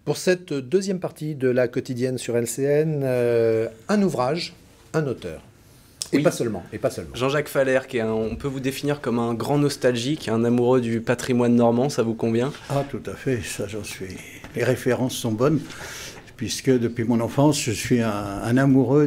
Pour cette deuxième partie de la quotidienne sur LCN, un ouvrage, un auteur. Et Oui. pas seulement, et pas seulement. Jean-Jacques Faller, on peut vous définir comme un grand nostalgique, un amoureux du patrimoine normand, ça vous convient? Ah, tout à fait, ça j'en suis. Les références sont bonnes, puisque depuis mon enfance, je suis un amoureux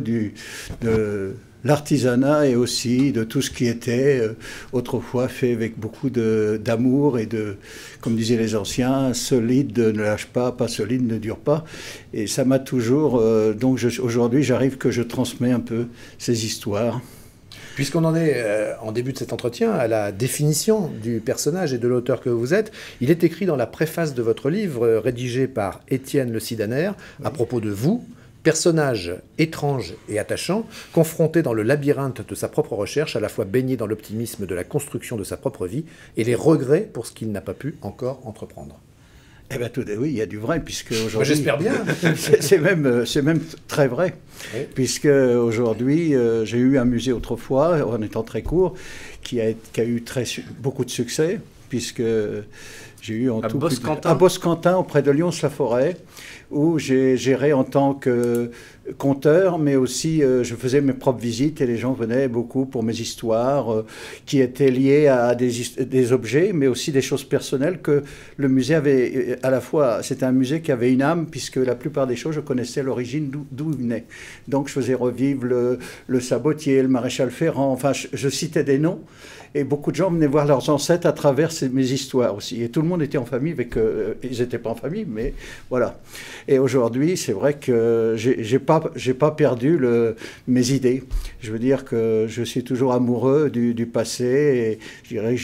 de l'artisanat et aussi de tout ce qui était autrefois fait avec beaucoup d'amour et de, comme disaient les anciens, solide ne lâche pas solide ne dure pas. Et ça m'a toujours... donc aujourd'hui, j'arrive que je transmets un peu ces histoires. Puisqu'on en est en début de cet entretien à la définition du personnage et de l'auteur que vous êtes, il est écrit dans la préface de votre livre, rédigé par Étienne Le Sidaner, à propos de vous, personnage étrange et attachant, confronté dans le labyrinthe de sa propre recherche, à la fois baigné dans l'optimisme de la construction de sa propre vie et les regrets pour ce qu'il n'a pas pu encore entreprendre. Eh bien, oui, il y a du vrai, puisque aujourd'hui... J'espère bien. c'est même très vrai, oui. Puisque aujourd'hui, j'ai eu un musée autrefois, en étant très court, qui a eu beaucoup de succès, puisque j'ai eu en tout... Boscantin. À Boscantin, auprès de Lyons-la-Forêt, où j'ai géré en tant que conteur, mais aussi je faisais mes propres visites et les gens venaient beaucoup pour mes histoires qui étaient liées à des objets, mais aussi des choses personnelles que le musée avait à la fois. C'était un musée qui avait une âme, puisque la plupart des choses, je connaissais l'origine d'où ils venaient. Donc je faisais revivre le sabotier, le maréchal Ferrand, enfin je citais des noms. Et beaucoup de gens venaient voir leurs ancêtres à travers mes histoires aussi. Et tout le monde était en famille avec... ils n'étaient pas en famille, mais voilà. Et aujourd'hui, c'est vrai que j'ai pas perdu mes idées. Je veux dire que je suis toujours amoureux du passé. Et je dirais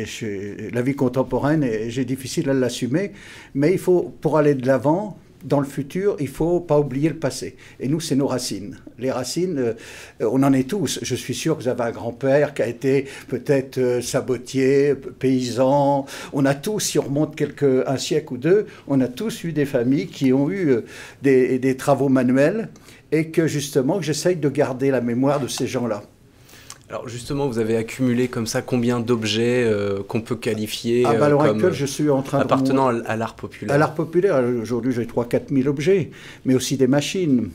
que la vie contemporaine, j'ai difficile à l'assumer. Mais il faut, pour aller de l'avant... Dans le futur, il ne faut pas oublier le passé. Et nous, c'est nos racines. Les racines, on en est tous. Je suis sûr que vous avez un grand-père qui a été peut-être sabotier, paysan. On a tous, si on remonte un siècle ou deux, on a tous eu des familles qui ont eu des travaux manuels et que justement, j'essaye de garder la mémoire de ces gens-là. Alors justement, vous avez accumulé comme ça combien d'objets qu'on peut qualifier à l'heure comme actuelle, je suis en train appartenant à l'art populaire? À l'art populaire, aujourd'hui j'ai 3 000 à 4 000 objets, mais aussi des machines,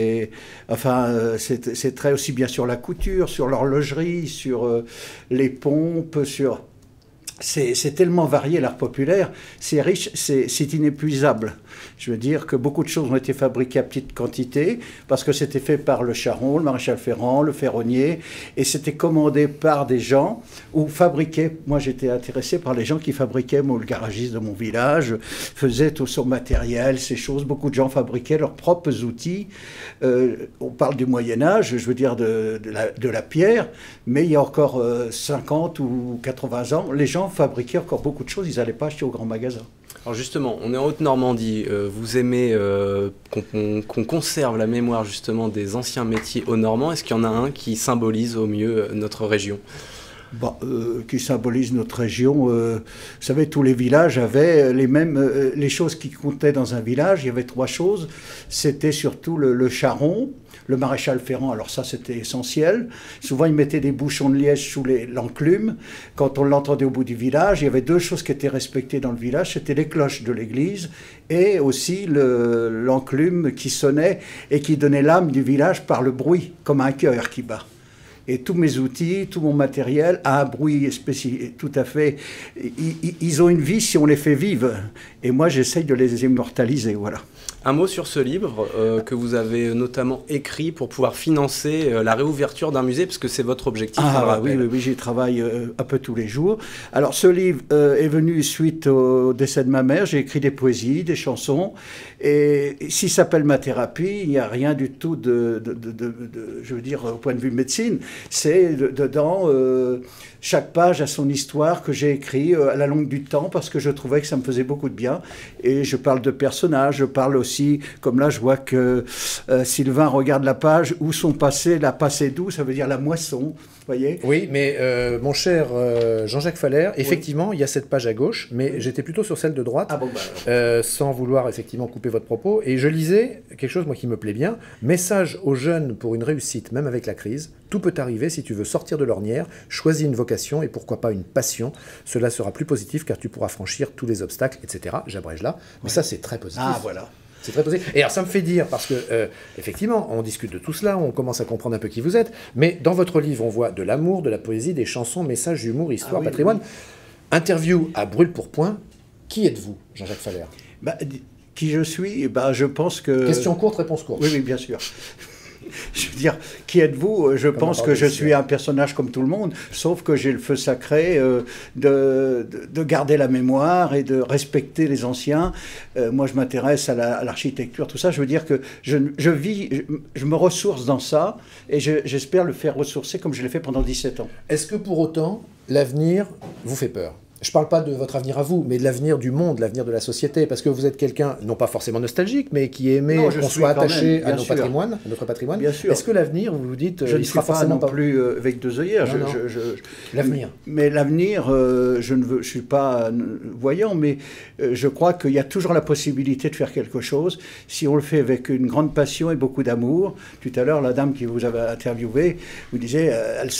c'est très aussi bien sur la couture, sur l'horlogerie, sur les pompes, sur... C'est tellement varié l'art populaire, c'est riche, c'est inépuisable. Je veux dire que beaucoup de choses ont été fabriquées à petite quantité parce que c'était fait par le charron, le maréchal Ferrand, le ferronnier, et c'était commandé par des gens ou fabriqué. Moi, j'étais intéressé par les gens qui fabriquaient. Moi, le garagiste de mon village faisait tout son matériel, ces choses. Beaucoup de gens fabriquaient leurs propres outils. On parle du Moyen-Âge, je veux dire de la pierre, mais il y a encore 50 ou 80 ans, les gens fabriquaient encore beaucoup de choses. Ils n'allaient pas acheter au grand magasin. Alors justement, on est en Haute-Normandie, vous aimez qu'on conserve la mémoire justement des anciens métiers aux Normands. Est-ce qu'il y en a un qui symbolise au mieux notre région? Qui symbolise notre région. Vous savez, tous les villages avaient les choses qui comptaient dans un village. Il y avait 3 choses. C'était surtout le charron, le maréchal Ferrand, alors ça c'était essentiel. Souvent ils mettaient des bouchons de liège sous l'enclume. Quand on l'entendait au bout du village, il y avait 2 choses qui étaient respectées dans le village. C'était les cloches de l'église et aussi l'enclume qui sonnait et qui donnait l'âme du village par le bruit, comme un cœur qui bat. Et tous mes outils, tout mon matériel a un bruit spécifique, tout à fait. Ils ont une vie si on les fait vivre. Et moi, j'essaye de les immortaliser, voilà. Un mot sur ce livre que vous avez notamment écrit pour pouvoir financer la réouverture d'un musée, parce que c'est votre objectif. Oui, j'y travaille un peu tous les jours. Alors, ce livre est venu suite au décès de ma mère. J'ai écrit des poésies, des chansons. Et s'il s'appelle Ma thérapie, il n'y a rien du tout je veux dire, au point de vue médecine. C'est dedans, chaque page a son histoire que j'ai écrit à la longue du temps parce que je trouvais que ça me faisait beaucoup de bien. Et je parle de personnages, je parle aussi aussi, comme là je vois que Sylvain regarde la page où sont passés, la passée d'où, ça veut dire la moisson, voyez. Oui, mais mon cher Jean-Jacques Faller, effectivement, il y a cette page à gauche, mais j'étais plutôt sur celle de droite, sans vouloir effectivement couper votre propos. Et je lisais quelque chose, moi, qui me plaît bien. Message aux jeunes pour une réussite, même avec la crise. Tout peut arriver si tu veux sortir de l'ornière. Choisis une vocation et pourquoi pas une passion. Cela sera plus positif car tu pourras franchir tous les obstacles, etc. J'abrège là. Mais ça, c'est très positif. Ah, voilà. C'est très positif. Et alors, ça me fait dire, parce que, effectivement, on discute de tout cela, on commence à comprendre un peu qui vous êtes, mais dans votre livre, on voit de l'amour, de la poésie, des chansons, messages, humour, histoire, patrimoine. Oui. Interview à brûle-pourpoint. Qui êtes-vous, Jean-Jacques Faller? Qui je suis? Je pense que... Question courte, réponse courte. Oui, bien sûr. Je veux dire, qui êtes-vous? Je pense que je suis un personnage comme tout le monde, sauf que j'ai le feu sacré de garder la mémoire et de respecter les anciens. Moi, je m'intéresse à l'architecture, tout ça. Je veux dire que je me ressource dans ça, et j'espère le faire ressourcer comme je l'ai fait pendant 17 ans. Est-ce que pour autant, l'avenir vous fait peur? Je ne parle pas de votre avenir à vous, mais de l'avenir du monde, l'avenir de la société, parce que vous êtes quelqu'un, non pas forcément nostalgique, mais qui aimait qu'on soit attaché à notre patrimoine. Bien sûr. Est-ce que l'avenir, vous vous dites, je ne suis pas non plus avec deux œillères. L'avenir. Mais l'avenir, je ne suis pas voyant, mais je crois qu'il y a toujours la possibilité de faire quelque chose, si on le fait avec une grande passion et beaucoup d'amour. Tout à l'heure, la dame qui vous avait interviewé, vous disait,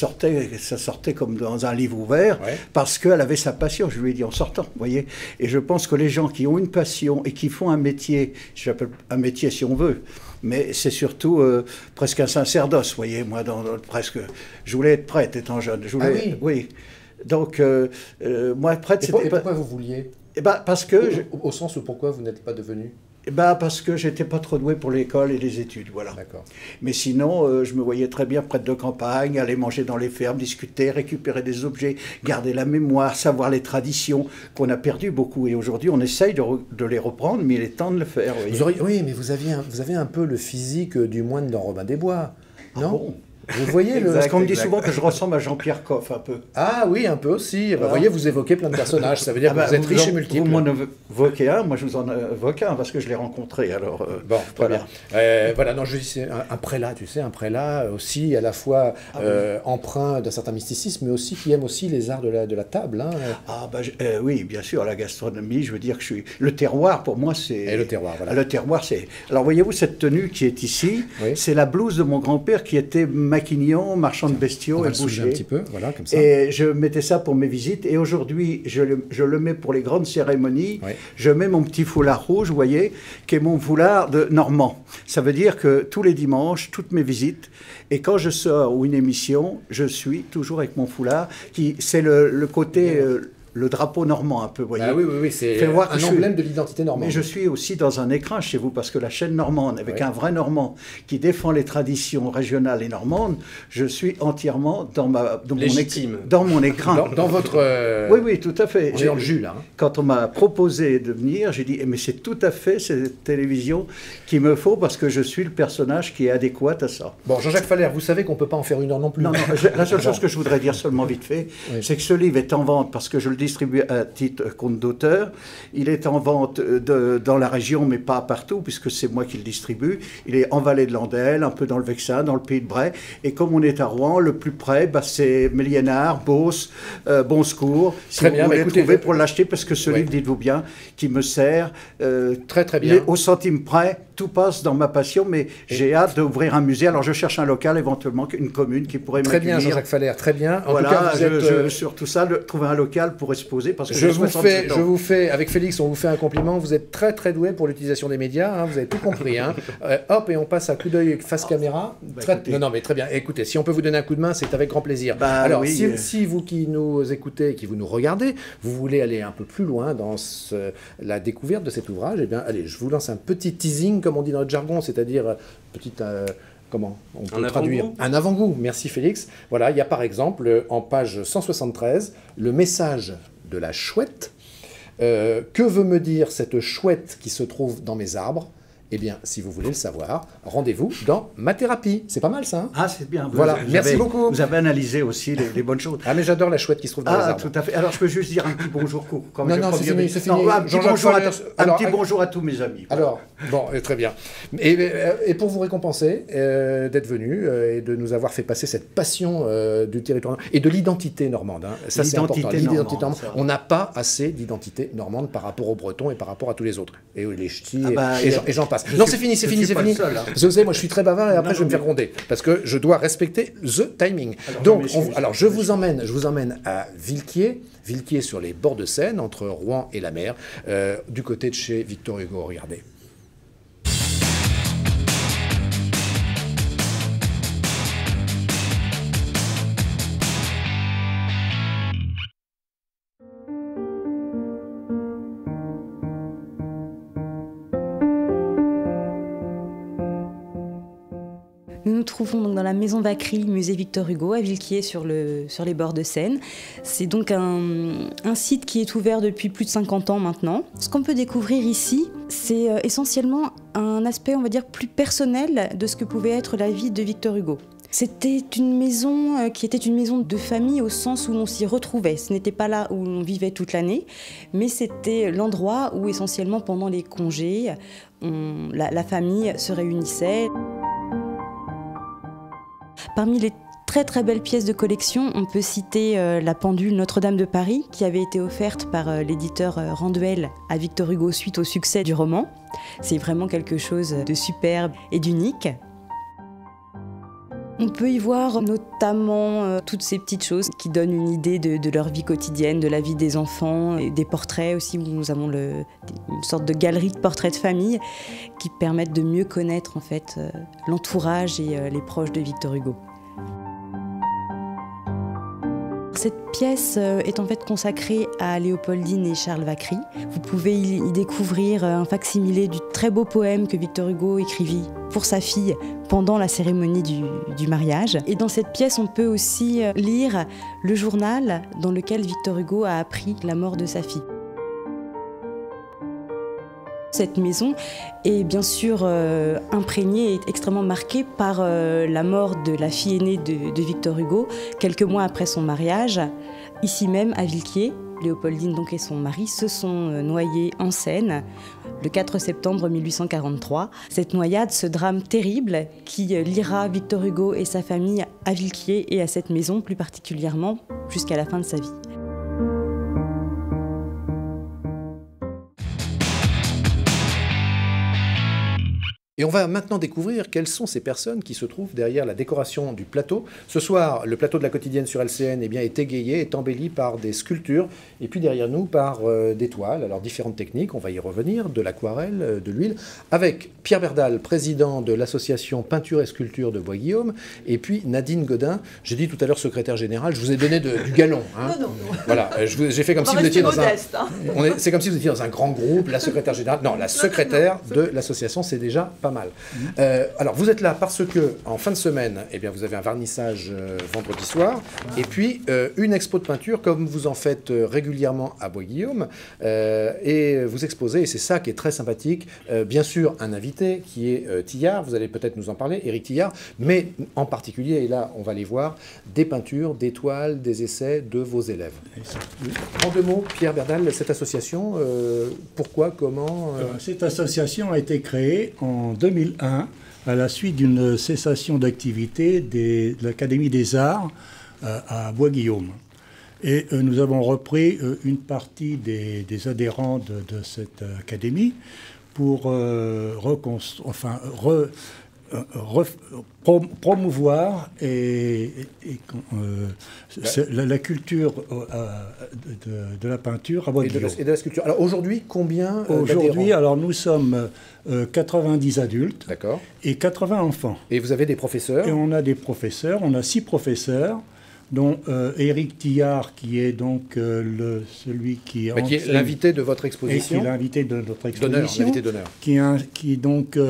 ça sortait comme dans un livre ouvert, parce qu'elle avait sa passion. Je lui ai dit en sortant, vous voyez. Et je pense que les gens qui ont une passion et qui font un métier, j'appelle un métier si on veut, mais c'est surtout presque un sacerdoce, vous voyez. Moi, presque, je voulais être prêtre étant jeune. Oui. Donc, moi, prêtre, c'était... Et pourquoi vous vouliez? Parce que... Au sens où pourquoi vous n'êtes pas devenu? Parce que j'étais pas trop doué pour l'école et les études, voilà. D'accord. Mais sinon, je me voyais très bien prêtre de campagne, aller manger dans les fermes, discuter, récupérer des objets, garder la mémoire, savoir les traditions qu'on a perdues beaucoup. Et aujourd'hui, on essaye de les reprendre, mais il est temps de le faire. Oui, mais vous avez un peu le physique du moine dans Robin des Bois, non? Bon. Vous voyez Parce qu'on me dit souvent que je ressemble à Jean-Pierre Coff, un peu. Ah oui, un peu aussi. Vous voyez, vous évoquez plein de personnages. Ça veut dire que vous êtes riche et multiple. Vous m'en évoquez un, moi je vous en évoque un, parce que je l'ai rencontré. Alors, bon, voilà. Voilà, non, je dis c'est un prélat, tu sais, un prélat aussi à la fois empreint d'un certain mysticisme, mais aussi qui aime aussi les arts de la table. Hein. Oui, bien sûr, la gastronomie, je veux dire que je suis... Le terroir, pour moi, c'est... Et le terroir, voilà. Le terroir, c'est... Alors, voyez-vous, cette tenue qui est ici, c'est la blouse de mon grand-père qui était maquignon, marchand de bestiaux et boucher. Un petit peu, voilà, comme ça. Et je mettais ça pour mes visites. Et aujourd'hui, je le mets pour les grandes cérémonies. Oui. Je mets mon petit foulard rouge, vous voyez, qui est mon foulard de normand. Ça veut dire que tous les dimanches, toutes mes visites, et quand je sors ou une émission, je suis toujours avec mon foulard, qui c'est le côté... le drapeau normand un peu, vous voyez. Oui, c'est un emblème de l'identité normande. Mais je suis aussi dans un écrin chez vous, parce que la chaîne normande, avec un vrai normand qui défend les traditions régionales et normandes, je suis entièrement dans mon écrin. Dans votre... Oui, tout à fait. On est dans le jus, là. Hein. Quand on m'a proposé de venir, j'ai dit, mais c'est tout à fait cette télévision qu'il me faut, parce que je suis le personnage qui est adéquat à ça. Bon, Jean-Jacques Faller, vous savez qu'on ne peut pas en faire une heure non plus. Non, la seule chose que je voudrais dire seulement vite fait, c'est que ce livre est en vente, parce que je le distribué à titre compte d'auteur. Il est en vente dans la région, mais pas partout, puisque c'est moi qui le distribue. Il est en Vallée de Landelle, un peu dans le Vexin, dans le Pays de Bray. Et comme on est à Rouen, le plus près, c'est Méliénard, Beauce, Bon Secours. Si vous voulez trouver pour l'acheter, parce que ce livre, dites-vous bien, qui me sert très bien. Au centime près. Tout passe dans ma passion, mais j'ai hâte d'ouvrir un musée. Alors je cherche un local, éventuellement, une commune qui pourrait m'accueillir. Très bien, Jean-Jacques Faller, très bien. En tout cas, sur tout ça, trouver un local pour exposer, parce que je vous fais, avec Félix, on vous fait un compliment. Vous êtes très très doué pour l'utilisation des médias. Hein, vous avez tout compris. Hein. Hop, et on passe à coup d'œil face caméra. Non, mais très bien. Écoutez, si on peut vous donner un coup de main, c'est avec grand plaisir. Alors, si vous qui nous écoutez, qui vous nous regardez, vous voulez aller un peu plus loin dans la découverte de cet ouvrage, eh bien, allez, je vous lance un petit teasing, comme on dit dans notre jargon, c'est-à-dire petite... comment on peut traduire? Un avant-goût. Merci Félix. Voilà, il y a par exemple en page 173 le message de la chouette. Que veut me dire cette chouette qui se trouve dans mes arbres? Eh bien, si vous voulez le savoir, rendez-vous dans Ma Thérapie. C'est pas mal ça, hein? Ah, c'est bien. Voilà, merci beaucoup. Vous avez analysé aussi les bonnes choses. Ah, mais j'adore la chouette qui se trouve dans les arbres. Tout à fait. Alors, je peux juste dire un petit bonjour court. Non, c'est fini, c'est fini. Un petit bonjour à tous mes amis. Alors, bon, très bien. Et pour vous récompenser d'être venu et de nous avoir fait passer cette passion du territoire et de l'identité normande. Hein. Ça, c'est important. L'identité normande. On n'a pas assez d'identité normande par rapport aux Bretons et par rapport à tous les autres. Et les ch'tis, et j'en passe. Non, c'est fini. Seul, hein. Parce que vous savez, moi, je suis très bavard et après, je vais me faire gronder. Parce que je dois respecter the timing. Alors, je vous emmène à Villequier. Villequier sur les bords de Seine, entre Rouen et la mer, du côté de chez Victor Hugo. Regardez. Nous nous trouvons donc dans la maison Vacquerie, musée Victor Hugo, à Villequier, sur les bords de Seine. C'est donc un site qui est ouvert depuis plus de 50 ans maintenant. Ce qu'on peut découvrir ici, c'est essentiellement un aspect, on va dire, plus personnel de ce que pouvait être la vie de Victor Hugo. C'était une maison qui était une maison de famille au sens où on s'y retrouvait. Ce n'était pas là où on vivait toute l'année, mais c'était l'endroit où essentiellement pendant les congés, la famille se réunissait. Parmi les très très belles pièces de collection, on peut citer la pendule Notre-Dame de Paris qui avait été offerte par l'éditeur Randuel à Victor Hugo suite au succès du roman. C'est vraiment quelque chose de superbe et d'unique. On peut y voir notamment toutes ces petites choses qui donnent une idée de leur vie quotidienne, de la vie des enfants, et des portraits aussi où nous avons une sorte de galerie de portraits de famille qui permettent de mieux connaître en fait l'entourage et les proches de Victor Hugo. Cette pièce est en fait consacrée à Léopoldine et Charles Vacquerie. Vous pouvez y découvrir un fac-similé du très beau poème que Victor Hugo écrivit pour sa fille pendant la cérémonie du mariage. Et dans cette pièce, on peut aussi lire le journal dans lequel Victor Hugo a appris la mort de sa fille. Cette maison est bien sûr imprégnée et extrêmement marquée par la mort de la fille aînée de Victor Hugo, quelques mois après son mariage. Ici même, à Villequier, Léopoldine donc et son mari se sont noyés en Seine le 4 septembre 1843. Cette noyade, ce drame terrible qui liera Victor Hugo et sa famille à Villequier et à cette maison plus particulièrement jusqu'à la fin de sa vie. Et on va maintenant découvrir quelles sont ces personnes qui se trouvent derrière la décoration du plateau. Ce soir, le plateau de la quotidienne sur LCN est égayé, est embelli par des sculptures, et puis derrière nous par des toiles. Alors différentes techniques, on va y revenir, de l'aquarelle, de l'huile, avec Pierre Berdal, président de l'association Peinture et Sculpture de Bois-Guillaume, et puis Nadine Godin, j'ai dit tout à l'heure secrétaire générale, je vous ai donné du galon. Hein. Non. Voilà, j'ai fait comme si vous étiez dans modeste, c'est comme si vous étiez dans un grand groupe, la secrétaire générale, non, la secrétaire de l'association, c'est déjà pas mal. Alors, vous êtes là parce que en fin de semaine, eh bien, vous avez un vernissage vendredi soir, et puis une expo de peinture, comme vous en faites régulièrement à Bois-Guillaume, et vous exposez, et c'est ça qui est très sympathique, bien sûr, un invité qui est Tillard, vous allez peut-être nous en parler, Éric Tillard, mais en particulier, et là, on va les voir, des peintures, des toiles, des essais de vos élèves. En deux mots, Pierre Berdal, cette association, pourquoi, comment Cette association a été créée en 2001 à la suite d'une cessation d'activité de l'Académie des Arts à Bois-Guillaume. Et nous avons repris une partie des adhérents de cette académie pour promouvoir la culture de la peinture à Bois-Guillaume. Et de la sculpture. Alors aujourd'hui, combien Aujourd'hui, alors nous sommes 90 adultes et 80 enfants. Et vous avez des professeurs? Et on a des professeurs, on a 6 professeurs, dont Éric Tillard, qui est donc celui qui est l'invité de votre exposition. Et qui est l'invité de notre exposition. L'invité d'honneur. Qui donc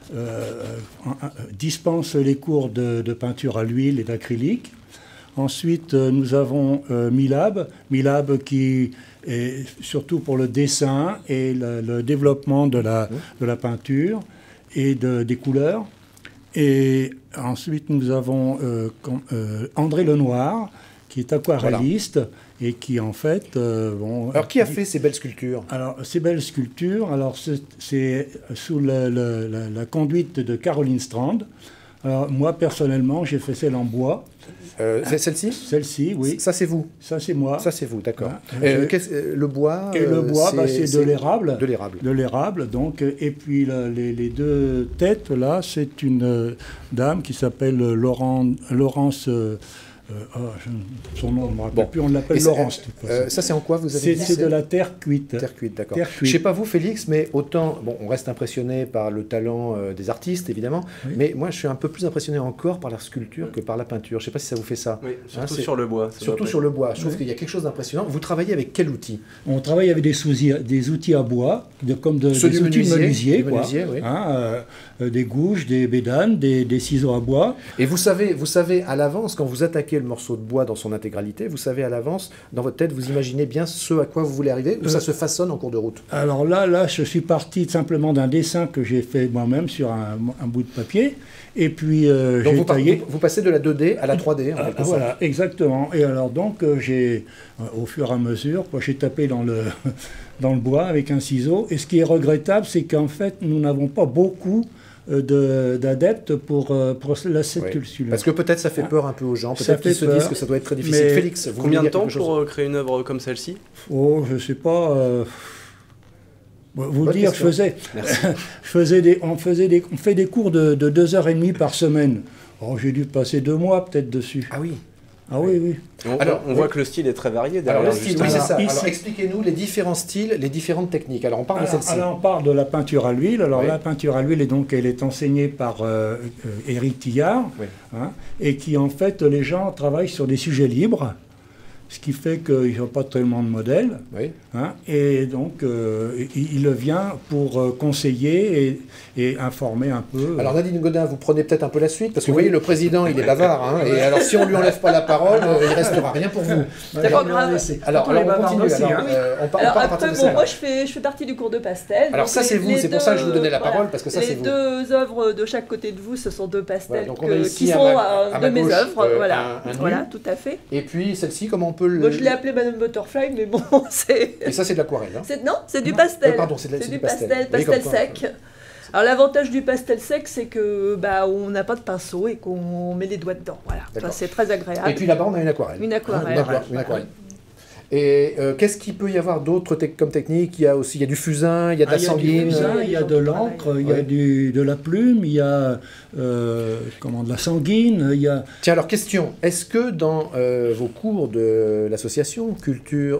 dispense les cours de peinture à l'huile et d'acrylique. Ensuite, nous avons Milab qui est surtout pour le dessin et le développement de la peinture. et des couleurs. Et ensuite, nous avons André Lenoir, qui est aquarelliste et qui, en fait... Alors, qui a fait ces belles sculptures? Alors, ces belles sculptures, c'est sous la conduite de Caroline Strand. Alors, moi, personnellement, j'ai fait celle en bois. Celle-ci? Celle-ci, oui. Ça, c'est vous? Ça, c'est moi. Ça, c'est vous, d'accord. Le bois? Et le bois, c'est de l'érable. De l'érable. De l'érable, donc. Et puis, les deux têtes, là, c'est une dame qui s'appelle Laurence... son nom, je ne me rappelle plus, on l'appelle Laurence. Ça, c'est en quoi vous avez dit? C'est de la terre cuite. Terre cuite, d'accord. Je ne sais pas vous, Félix, mais autant, bon, on reste impressionné par le talent des artistes, évidemment, mais moi, je suis un peu plus impressionné encore par la sculpture que par la peinture. Je ne sais pas si ça vous fait ça. Oui, surtout sur le bois. Surtout sur le bois. Je trouve qu'il y a quelque chose d'impressionnant. Vous travaillez avec quel outil? On travaille avec des outils à bois, comme des outils de menuisier, quoi. Oui. Des gouges, des bédanes, des ciseaux à bois. Et vous savez à l'avance, quand vous attaquez le morceau de bois dans son intégralité, vous savez à l'avance, dans votre tête, vous imaginez bien ce à quoi vous voulez arriver, ou ça se façonne en cours de route? Alors là, je suis parti simplement d'un dessin que j'ai fait moi-même sur un bout de papier, et puis j'ai taillé. Vous passez de la 2D à la 3D, en quelque sorte. Voilà, exactement. Et alors donc, au fur et à mesure, j'ai tapé dans le bois avec un ciseau, et ce qui est regrettable, c'est qu'en fait, nous n'avons pas beaucoup d'adeptes pour cette culture. Parce que peut-être ça fait peur un peu aux gens, peut-être qu'ils se disent que ça doit être très difficile. Mais Félix, vous combien de temps pour créer une œuvre comme celle-ci? Oh, je ne sais pas. Vous dire, question. on fait des cours de 2h30 par semaine. Oh, j'ai dû passer 2 mois peut-être dessus. Ah oui. Ah oui, oui. On voit que le style est très varié derrière. Alors le style, oui, c'est ça. Ici, alors expliquez-nous les différents styles, les différentes techniques. Alors on parle de celle-ci. Alors on parle de la peinture à l'huile. Alors la peinture à l'huile, elle est enseignée par Éric Tillard, et qui en fait, les gens travaillent sur des sujets libres. Ce qui fait qu'ils n'ont pas tellement de modèles. Oui. Et donc, il vient pour conseiller et informer un peu. Alors Nadine Godin, vous prenez peut-être un peu la suite, parce que vous voyez, le président, il est bavard. Et alors, si on ne lui enlève pas la parole, il ne restera rien pour vous. C'est pas grave. Alors on continue. Aussi, on parle après, moi, je fais partie du cours de pastel. Alors ça, c'est vous. C'est pour ça que je vous donnais la parole, parce que ça, c'est vous. Les 2 œuvres de chaque côté de vous, ce sont 2 pastels qui sont de mes œuvres. Voilà, tout à fait. Et puis, celle-ci, comment on peut Moi, je l'ai appelée Madame Butterfly, mais bon, c'est... Et ça, c'est de l'aquarelle, hein? Non, c'est du pastel. Pardon, c'est du pastel. Pastel sec. Alors, l'avantage du pastel sec, c'est que on n'a pas de pinceau et qu'on met les doigts dedans. Voilà, c'est très agréable. Et puis là-bas, on a une aquarelle. Une aquarelle. Une aquarelle. Et qu'est-ce qu'il peut y avoir d'autre comme technique? Il y a du fusain, il y a de la sanguine. Il y a de l'encre, il y a de la plume, il y a de la sanguine. Tiens, alors question, est-ce que dans vos cours de l'association sculpture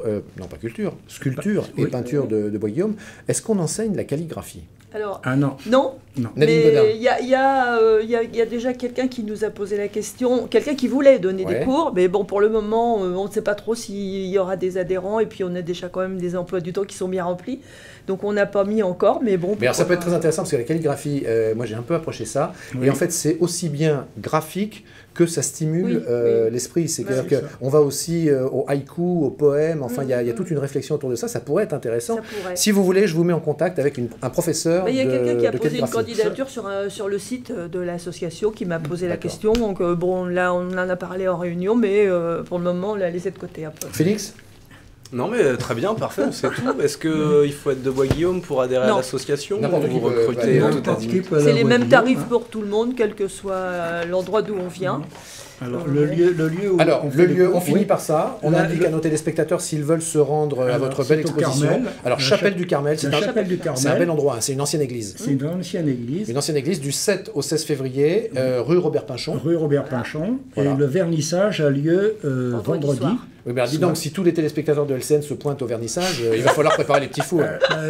et peinture de Bois-Guillaume, est-ce qu'on enseigne la calligraphie? Alors, non. Mais il y a déjà quelqu'un qui nous a posé la question, quelqu'un qui voulait donner des cours, mais bon, pour le moment, on ne sait pas trop s'il y aura des adhérents, et puis on a déjà quand même des emplois du temps qui sont bien remplis, donc on n'a pas mis encore, mais bon. Mais alors ça peut être très intéressant, parce que la calligraphie, moi j'ai un peu approché ça, et en fait c'est aussi bien graphique que ça stimule l'esprit. C'est-à-dire qu'on va aussi au haïku, au poème, enfin il y a toute une réflexion autour de ça, ça pourrait être intéressant. Si vous voulez, je vous mets en contact avec un professeur. Il y a quelqu'un qui a posé une candidature sur le site de l'association qui m'a posé la question, donc bon, là on en a parlé en réunion, mais pour le moment on l'a laissé de côté un peu. Félix ? Non mais très bien, parfait, on sait tout. Est-ce qu'il faut être de Bois-Guillaume pour adhérer à l'association? Vous recrutez tout azimut? C'est les mêmes tarifs pour tout le monde, quel que soit l'endroit d'où on vient. Alors, le lieu, on finit par ça. On indique à nos téléspectateurs s'ils veulent se rendre à votre belle exposition. Alors, Chapelle du Carmel, c'est un bel endroit, c'est une ancienne église. C'est une ancienne église. Une ancienne église du 7 au 16 février, rue Robert Pinchon. Rue Robert Pinchon. Et le vernissage a lieu vendredi. Oui, mais alors dis donc, si tous les téléspectateurs de LCN se pointent au vernissage, il va falloir préparer les petits fours.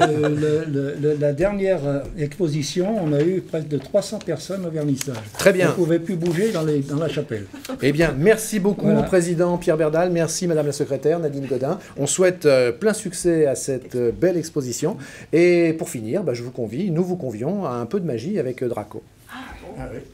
La dernière exposition, on a eu presque de 300 personnes au vernissage. Très bien. On ne pouvait plus bouger dans la chapelle. Eh bien, merci beaucoup, Président Pierre Berdal. Merci, Madame la Secrétaire Nadine Godin. On souhaite plein succès à cette belle exposition. Et pour finir, nous vous convions à un peu de magie avec Draco. Ah oui.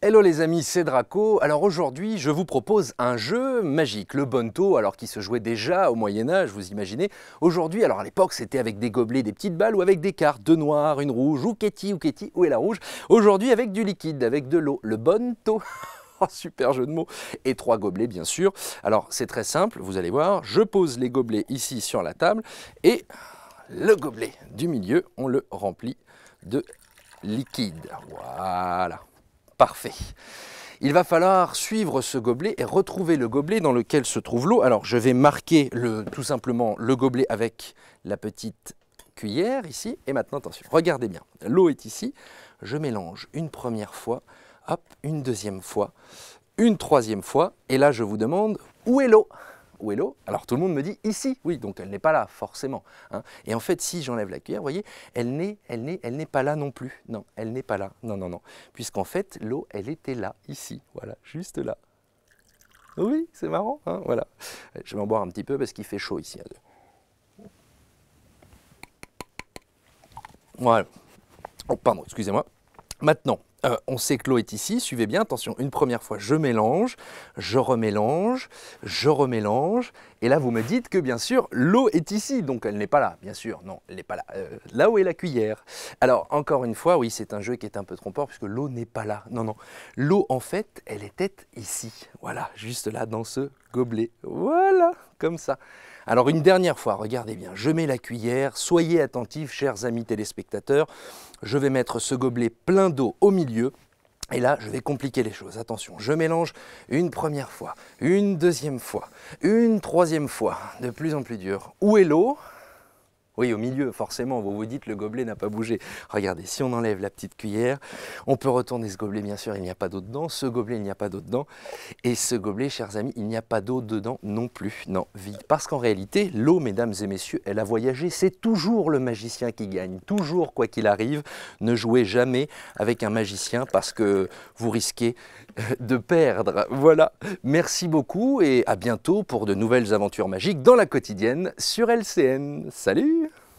Hello les amis, c'est Draco. Alors aujourd'hui, je vous propose un jeu magique, le Bonto, alors qui se jouait déjà au Moyen-Âge, vous imaginez. Aujourd'hui, alors à l'époque, c'était avec des gobelets, des petites balles ou avec des cartes, deux noires, une rouge, ou Ketty, où est la rouge. Aujourd'hui, avec du liquide, avec de l'eau, le Bonto. Oh, super jeu de mots. Et 3 gobelets, bien sûr. Alors, c'est très simple, vous allez voir. Je pose les gobelets ici sur la table et le gobelet du milieu, on le remplit de liquide. Voilà. Parfait. Il va falloir suivre ce gobelet et retrouver le gobelet dans lequel se trouve l'eau. Alors, je vais marquer tout simplement le gobelet avec la petite cuillère ici. Et maintenant, attention, regardez bien. L'eau est ici. Je mélange une première fois, hop, une deuxième fois, une troisième fois. Et là, je vous demande, où est l'eau ? Où est l'eau? Alors tout le monde me dit ici, oui, donc elle n'est pas là, forcément. Hein. Et en fait, si j'enlève la cuillère, vous voyez, elle n'est pas là non plus. Non, elle n'est pas là. Non, non, non. Puisqu'en fait, l'eau, elle était là, ici. Voilà, juste là. Oui, c'est marrant. Hein, voilà. Je vais en boire un petit peu parce qu'il fait chaud ici. Voilà. Oh, pardon, excusez-moi. Maintenant, on sait que l'eau est ici, suivez bien, attention, une première fois je mélange, je remélange, et là vous me dites que bien sûr l'eau est ici, donc elle n'est pas là, bien sûr, non, elle n'est pas là, là où est la cuillère. Alors encore une fois, oui c'est un jeu qui est un peu trompeur puisque l'eau n'est pas là, non, non, l'eau en fait elle était ici, voilà, juste là dans ce gobelet, voilà, comme ça. Alors une dernière fois, regardez bien, je mets la cuillère, soyez attentifs chers amis téléspectateurs, je vais mettre ce gobelet plein d'eau au milieu et là je vais compliquer les choses, attention, je mélange une première fois, une deuxième fois, une troisième fois, de plus en plus dur. Où est l'eau ? Oui, au milieu, forcément, vous vous dites le gobelet n'a pas bougé. Regardez, si on enlève la petite cuillère, on peut retourner ce gobelet, bien sûr, il n'y a pas d'eau dedans. Ce gobelet, il n'y a pas d'eau dedans. Et ce gobelet, chers amis, il n'y a pas d'eau dedans non plus. Non, vide. Parce qu'en réalité, l'eau, mesdames et messieurs, elle a voyagé. C'est toujours le magicien qui gagne. Toujours, quoi qu'il arrive, ne jouez jamais avec un magicien parce que vous risquez de perdre. Voilà. Merci beaucoup et à bientôt pour de nouvelles aventures magiques dans la quotidienne sur LCN. Salut!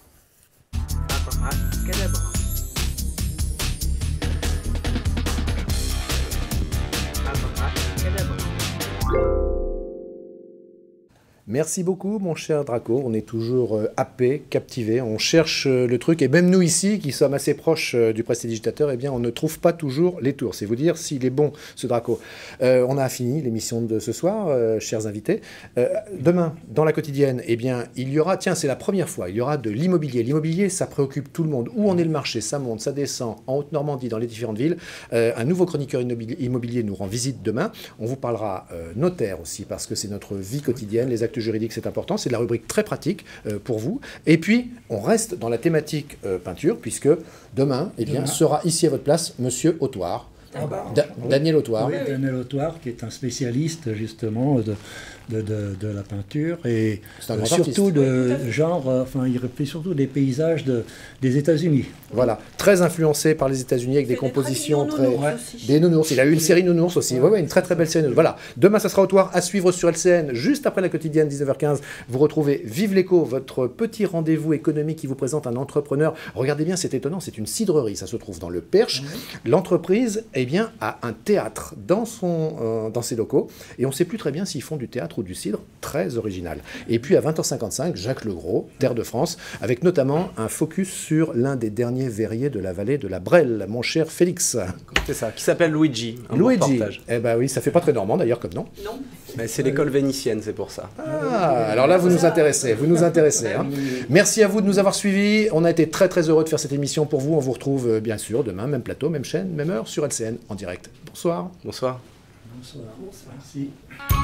Merci beaucoup, mon cher Draco. On est toujours happé, captivé. On cherche le truc. Et même nous ici, qui sommes assez proches du prestidigitateur, eh bien, on ne trouve pas toujours les tours. C'est vous dire s'il est bon, ce Draco. On a fini l'émission de ce soir, chers invités. Demain, dans la quotidienne, eh bien, il y aura, tiens, c'est la première fois, il y aura de l'immobilier. L'immobilier, ça préoccupe tout le monde. Où en est le marché? Ça monte, ça descend. En Haute-Normandie, dans les différentes villes. Un nouveau chroniqueur immobilier nous rend visite demain. On vous parlera notaire aussi, parce que c'est notre vie quotidienne. Les actes juridique, c'est important, c'est de la rubrique très pratique pour vous. Et puis, on reste dans la thématique peinture, puisque demain, eh bien, sera ici à votre place Monsieur Autoire. Daniel Autoire. Oui, Daniel Autoire, qui est un spécialiste justement de la peinture et surtout de genre, enfin il fait surtout des paysages des États-Unis. Voilà, très influencé par les États-Unis avec des compositions des nounours. Il a eu une série nounours aussi, ouais, une très très belle série. Voilà, demain ça sera Autoire à suivre sur LCN, juste après la quotidienne 19h15. Vous retrouvez Vive l'écho, votre petit rendez-vous économique qui vous présente un entrepreneur. Regardez bien, c'est étonnant, c'est une cidrerie, ça se trouve dans le Perche. L'entreprise, eh bien, a un théâtre dans ses locaux et on ne sait plus très bien s'ils font du théâtre ou du cidre, très original. Et puis à 20h55, Jacques Legros, Terre de France, avec notamment un focus sur l'un des derniers verriers de la vallée de la Brelle, mon cher Félix. C'est ça, qui s'appelle Luigi. Luigi, eh ben oui, ça fait pas très normand d'ailleurs comme nom. Non. Mais c'est l'école vénitienne, c'est pour ça. Ah, alors là vous nous intéressez, hein. Merci à vous de nous avoir suivis. On a été très très heureux de faire cette émission pour vous. On vous retrouve bien sûr demain, même plateau, même chaîne, même heure sur LCN en direct. Bonsoir. Bonsoir. Bonsoir. Merci.